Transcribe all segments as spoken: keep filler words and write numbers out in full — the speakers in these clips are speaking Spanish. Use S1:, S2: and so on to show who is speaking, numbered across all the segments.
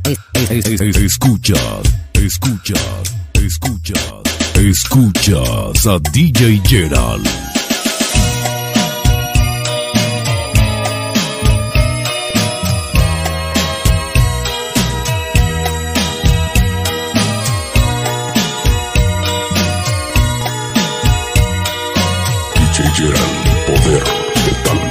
S1: Escuchas, escuchas, escuchas, escuchas a D J Gerald.
S2: D J Gerald, poder total.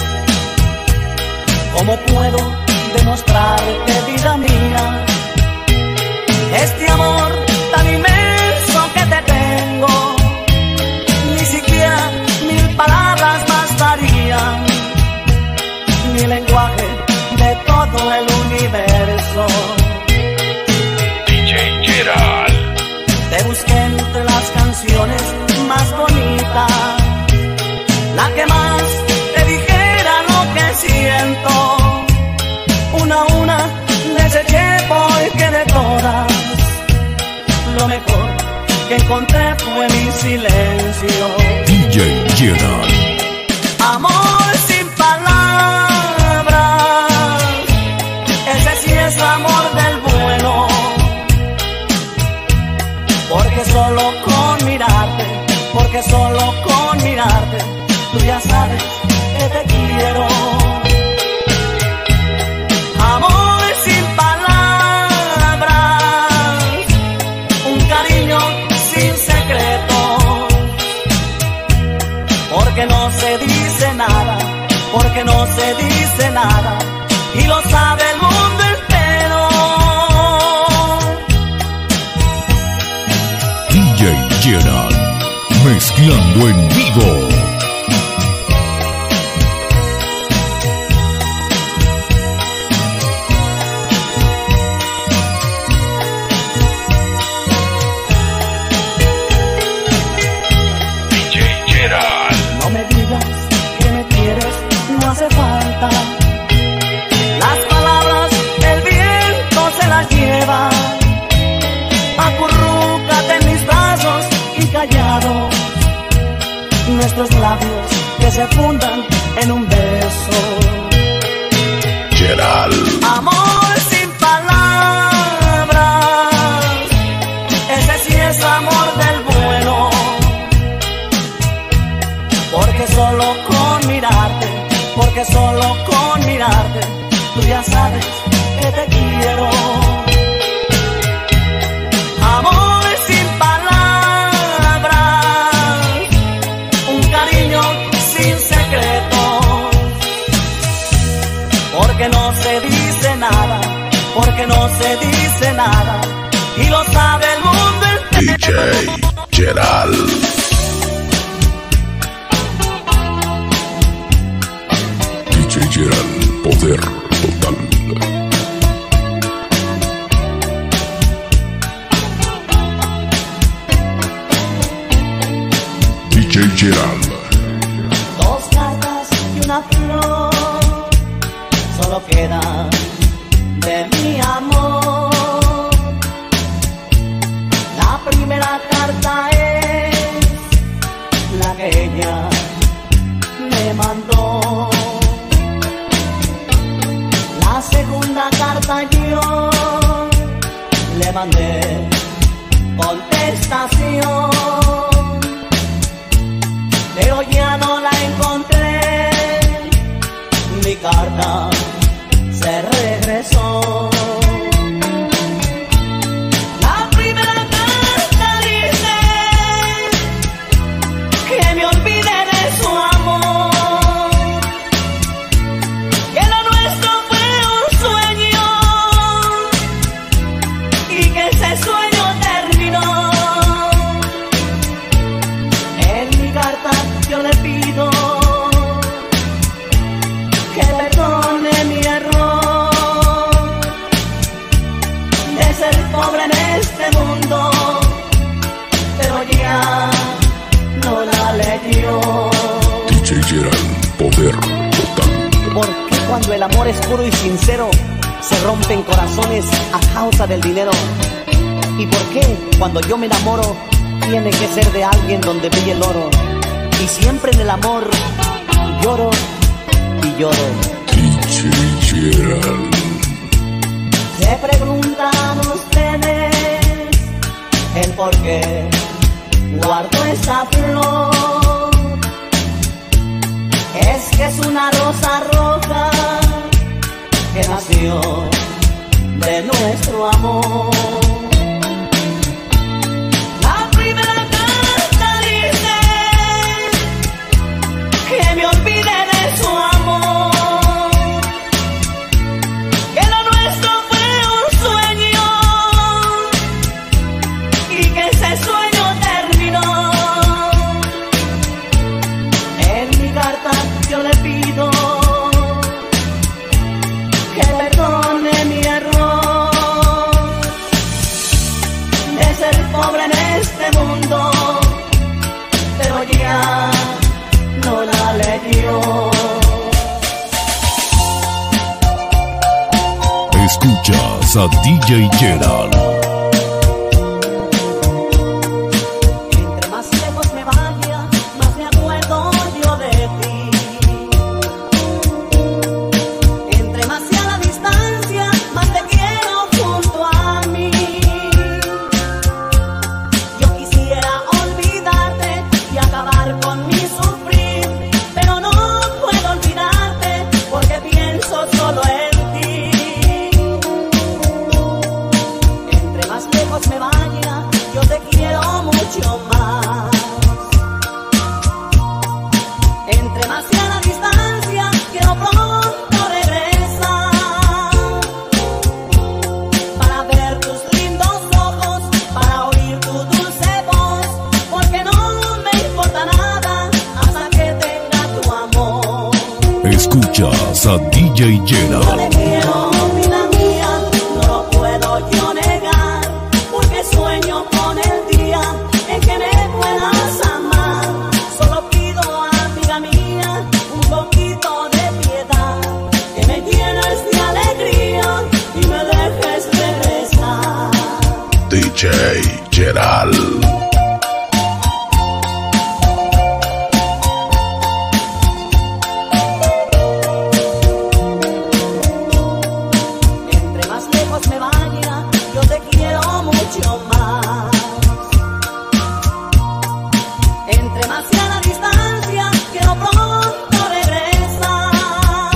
S3: ¿Cómo puedo demostrarte, vida mía, este amor tan inmenso que te tengo? Ni siquiera mil palabras bastarían, mi lenguaje de todo el universo.
S2: D J Gerald.
S3: Te busqué entre las canciones más bonitas, la que más te dijera lo que siento. Una a una deseché porque de todas lo mejor que encontré fue mi silencio.
S1: D J Gerald.
S3: Amor sin palabras, ese sí es amor del bueno, porque solo con mirarte, porque solo con mirarte, tú ya sabes que te quiero. Amor sin palabras, un cariño sin secretos, porque no se dice nada, porque no se dice nada, y lo sabe el mundo entero.
S1: D J Gerald, mezclando en vivo.
S3: No me digas que me quieres, no hace falta. Las palabras el viento se las lleva. Acurrúcate en mis brazos y callado, nuestros labios que se fundan en un beso.
S2: Gerald.
S3: Amor sin palabras, ese sí es amor del bueno, porque solo con mirarte, porque solo con mirarte, tú ya sabes que te quiero. Amor sin palabras, un cariño sin secretos, porque no se dice nada, porque no se dice nada, y lo sabe el mundo entero.
S2: D J Gerald. D J Gerald, poder total. D J Gerald.
S3: Dos cartas y una flor solo quedan de mi amor. La primera carta es la que ella me mandó. La segunda carta yo le mandé contestación, pero ya no la encontré, mi carta se regresó. La primera carta dice que me olvide de su amor, que lo nuestro fue un sueño y que ese sueño terminó. En mi carta yo le pido que perdone mi error de ser pobre en este mundo, pero ya no la leyó.
S2: D J Gerald, poder total.
S3: Porque cuando el amor es puro y sincero, se rompen corazones a causa del dinero. ¿Y por qué cuando yo me enamoro tiene que ser de alguien donde brille el oro? Y siempre en el amor lloro y lloro.
S2: D J Gerald.
S3: Se pregunta que nació de nuestro amor. La primera carta dice que me olvide de su amor, que lo nuestro fue un sueño y que ese sueño terminó. En mi carta yo le pido que perdone mi error de ser pobre en este mundo, pero ya no la leyó.
S1: Escuchas a D J Gerald.
S3: Entre más lejos me vaya, más me acuerdo yo de ti. Entre más sea la distancia, más te quiero junto a mí. Yo quisiera olvidarte y acabar con mi sufrir, pero no puedo olvidarte porque pienso solo en ti. Entre más lejos me vaya, yo te quiero mucho más. Entre más sea la distancia, quiero pronto regresar para ver tus lindos ojos, para oír tu dulce voz, porque no me importa nada hasta que tenga tu amor.
S1: Escuchas a D J
S3: Yo
S1: Gerald.
S3: te quiero, vida mía, no lo puedo yo negar, porque sueño con el día en que me puedas amar. Solo pido, amiga mía, un poquito de piedad, que me llenes de alegría y me dejes regresar.
S2: D J Gerald.
S3: Entre más lejos me vaya, yo te quiero mucho más. Entre más sea la distancia, quiero pronto regresar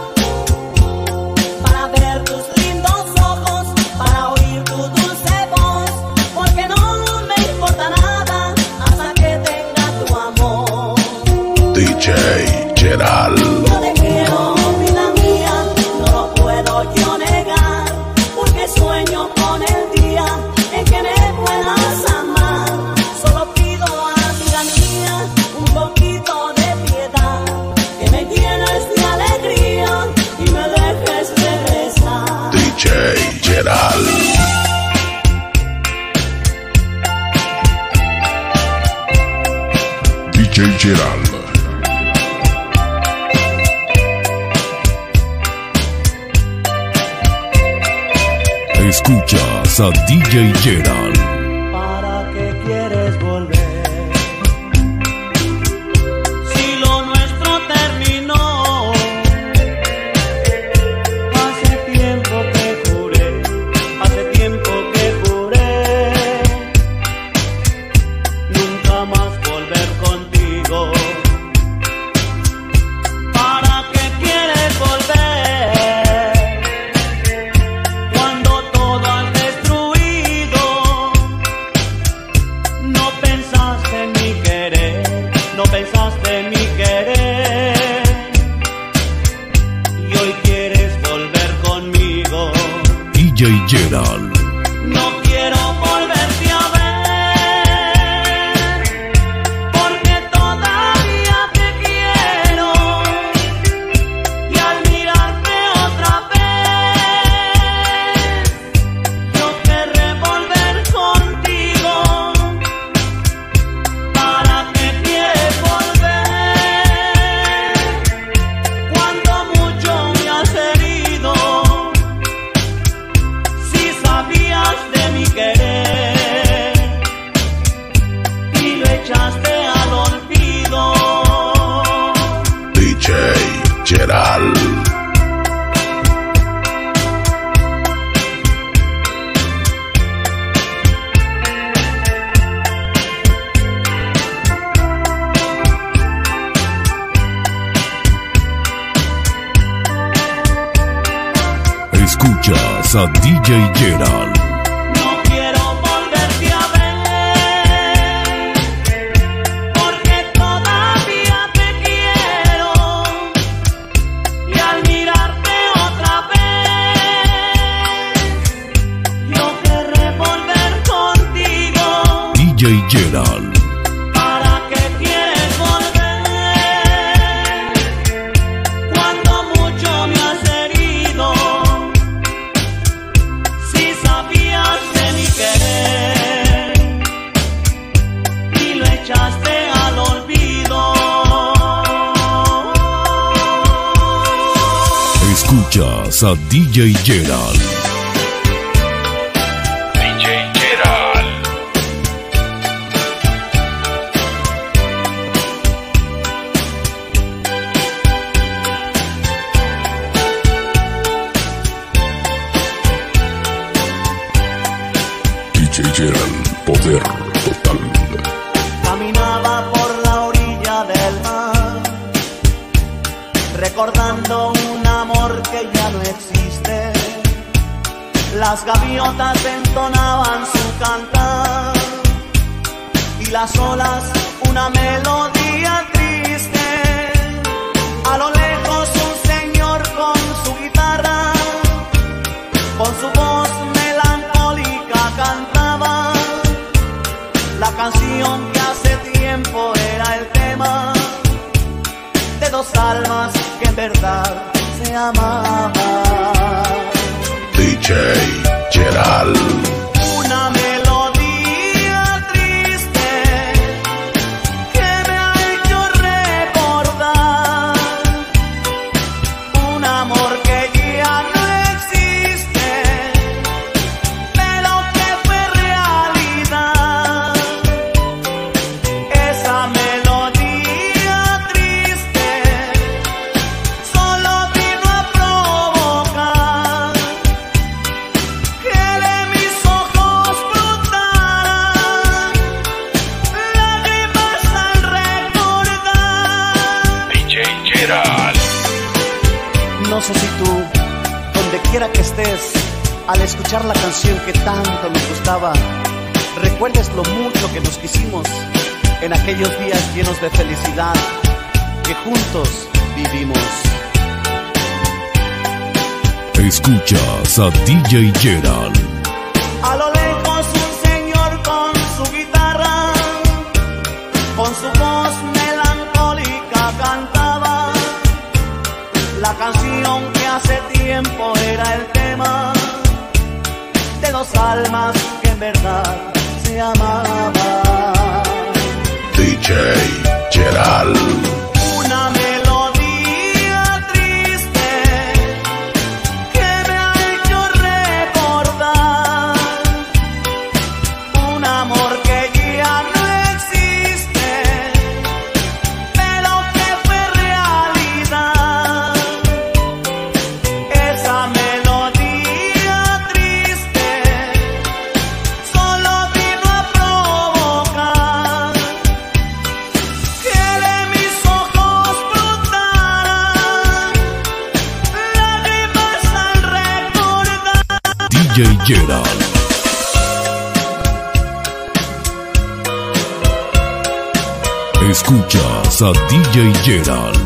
S3: para ver tus lindos ojos, para oír tu dulce voz, porque no me importa nada hasta que tenga tu amor.
S2: D J Gerald.
S3: Yo te quiero, vida mía, no lo puedo yo negar, porque sueño con el día en que me puedas amar. Solo pido, amiga mía, un poquito de piedad, que me llenes de alegría y me dejes regresar.
S2: D J Gerald. D J Gerald.
S1: Escuchas a D J Gerald.
S3: ¿Para qué quieres volver? Si lo nuestro terminó, hace tiempo que juré, hace tiempo que juré nunca más volver contigo. ¿Para qué quieres volver cuando todo has destruido? No pensaste en mi querer, no pensaste en mi querer, y hoy quieres volver conmigo.
S1: D J Gerald.
S3: No quiero volverte a ver, porque todavía te quiero, y al mirarte otra vez, yo querré volver contigo. ¿Para qué quieres volver cuando mucho me has herido? Si sabes
S1: Escuchas a D J Gerald.
S3: No quiero volverte a ver, porque todavía te quiero, y al mirarte otra vez, yo querré volver contigo.
S1: D J Gerald.
S3: ¿Para qué quieres volver cuando mucho me has herido? Si sabías de mi querer y lo echaste al olvido.
S1: Escuchas a D J Gerald.
S2: D J Gerald. D J Gerald, poder total.
S3: Caminaba por la orilla del mar, recordando un amor que ya no existe. Las gaviotas entonaban su cantar y las olas una melodía triste. A lo lejos un señor con su guitarra, con su voz melancólica cantaba la canción que hace tiempo era el tema de dos almas que en verdad se amaban.
S2: D J Gerald.
S3: Una melodía triste que me ha hecho recordar un amor que ya no existe, pero que fue realidad. Esa melodía triste solo vino a provocar que de mis ojos brotaran lágrimas al recordar.
S2: D J Gerald.
S3: No sé si tú, donde quiera que estés, al escuchar la canción que tanto nos gustaba, recuerdes lo mucho que nos quisimos en aquellos días llenos de felicidad que juntos vivimos.
S1: Escuchas a D J Gerald.
S3: A lo lejos un señor con su guitarra, con su voz melancólica cantaba la canción que hace tiempo era el tema de dos almas que en verdad se amaban.
S2: D J Gerald.
S3: Una melodía triste que me ha hecho recordar un amor que ya no existe, pero que fue realidad. Esa melodía triste solo vino a provocar que de mis ojos brotaran lágrimas al recordar.
S1: D J Gerald. Escuchas a D J Gerald.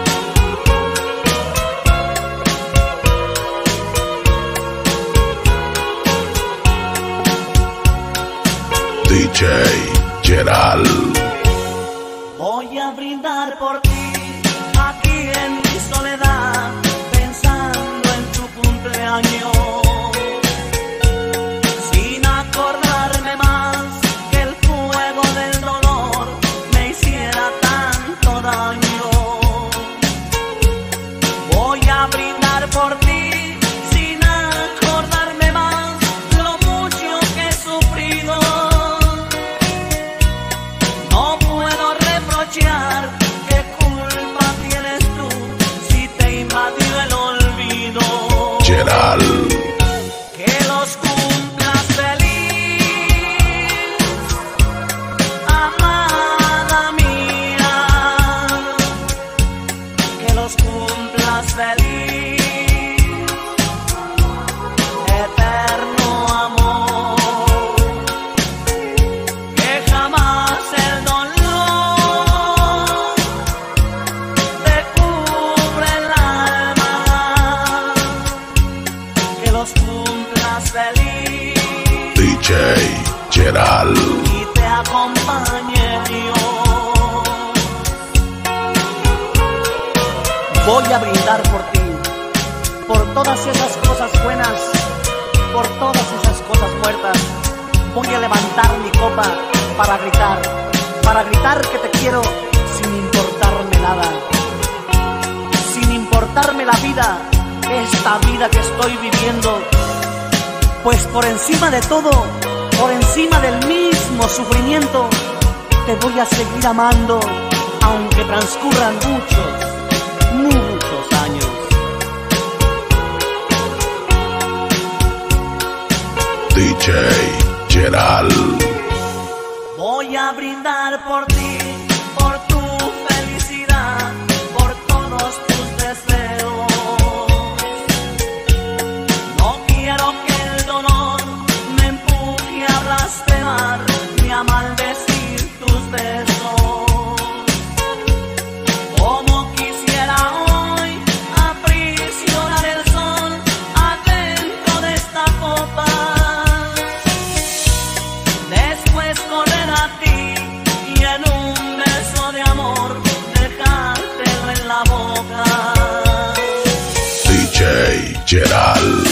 S2: D J Gerald.
S3: Voy a brindar por ti, aquí en mi soledad, pensando en tu cumpleaños, sin acordarme más que el fuego del dolor me hiciera tanto daño. Voy a brindar por ti, sin acordarme más lo mucho que he sufrido. No puedo reprochar, qué culpa tienes tú si te invadió el olvido.
S2: Gerald.
S3: los cumplas feliz.
S2: D J Gerald.
S3: Y te acompañe Dios. Voy a brindar por ti, por todas esas cosas buenas, por todas esas cosas muertas. Voy a levantar mi copa para gritar, para gritar que te quiero sin importarme nada, sin importarme la vida, esta vida que estoy viviendo. Pues por encima de todo, por encima del mismo sufrimiento, te voy a seguir amando, aunque transcurran muchos, muchos años.
S2: D J Gerald.
S3: Voy a brindar por ti, por tu felicidad, por todos tus deseos. No quiero que el dolor me empuje a blasfemar ni a maldecir tus besos. Como quisiera hoy aprisionar el sol adentro de esta copa, después correr a ti y en un beso de amor dejártelo en la boca.
S2: D J Gerald.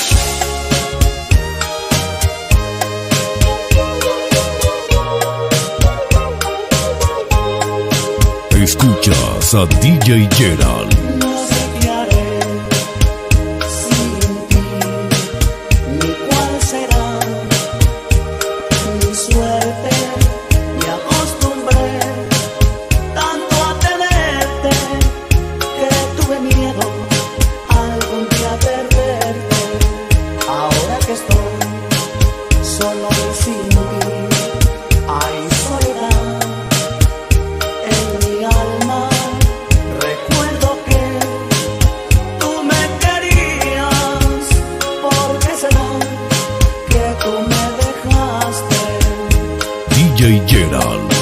S1: Escuchas a D J Gerald.
S3: No sé qué haré sin ti, ni cuál será mi suerte. Me acostumbré tanto a tenerte que tuve miedo algún día perderte. Ahora que estoy solo y sin ti, hay soledad en mi alma. Recuerdo que tú me querías, ¿por qué será que tú me dejaste?
S1: D J Gerald.